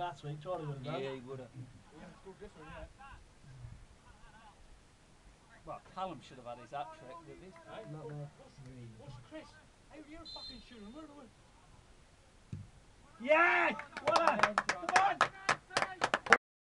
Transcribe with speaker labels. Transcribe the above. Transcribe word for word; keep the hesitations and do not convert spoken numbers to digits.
Speaker 1: last week. Charlie would have done.
Speaker 2: Yeah, he would have.
Speaker 3: We haven't scored this one yet.
Speaker 2: Well, Callum should have had his hat trick with his.
Speaker 3: Hey,
Speaker 1: Not there.
Speaker 3: what's Chris? Hey, you're fucking shooting. Where do we?
Speaker 1: Yes! Well done! Come on!